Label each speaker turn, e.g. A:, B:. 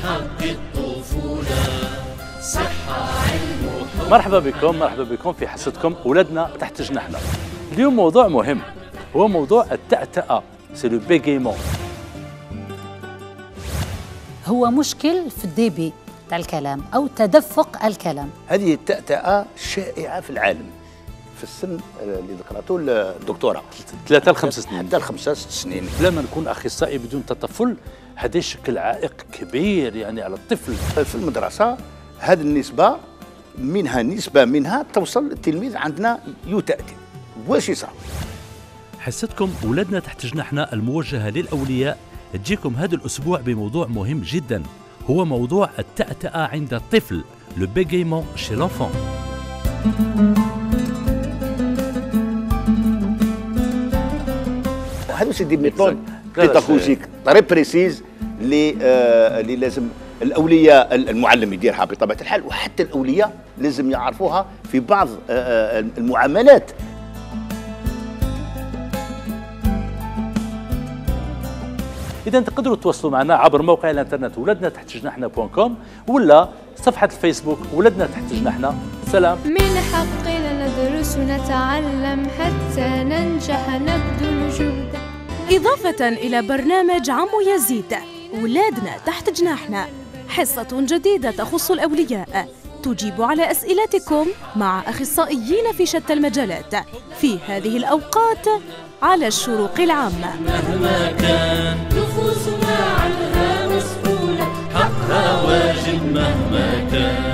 A: حق الطفولة. صحة علم وحب.
B: مرحبا بكم في حصتكم أولادنا تحت جناحنا. اليوم موضوع مهم، هو موضوع التأتأة، سي لو بيغيمون.
C: هو مشكل في الديبي تاع الكلام أو تدفق الكلام.
D: هذه التأتأة شائعة في العالم في السن اللي ذكرته الدكتورة
B: 3 ل 5 سنين،
D: حتى ل 5 سنين.
B: لما نكون أخصائي بدون تطفل هذا يشكل عائق كبير يعني على الطفل.
D: في المدرسة هذه النسبة منها توصل التلميذ عندنا يتأتئ. واش يصرى؟
B: حصتكم أولادنا تحت جناحنا الموجهة للأولياء تجيكم هذا الأسبوع بموضوع مهم جدا، هو موضوع التأتأة عند الطفل، لو بيغيمون شي لونفون.
D: هذا سي دي ميثود بيداغوجيك تري بريسيز اللي لازم الاولياء المعلم يديرها بطبيعه الحال، وحتى الاولياء لازم يعرفوها في بعض المعاملات.
B: إذا تقدروا تتواصلوا معنا عبر موقع الانترنت ولادنا تحت جناحنا.com ولا صفحة الفيسبوك ولادنا تحت جناحنا. سلام.
E: من حقنا ندرس ونتعلم حتى ننجح نبذل جهدا.
F: إضافة إلى برنامج عمو يزيد ولادنا تحت جناحنا، حصة جديدة تخص الأولياء تجيب على أسئلتكم مع أخصائيين في شتى المجالات في هذه الأوقات على الشروق العامة.
A: مهما كان نفوسنا عنها مسؤولة، حقها واجب مهما كان.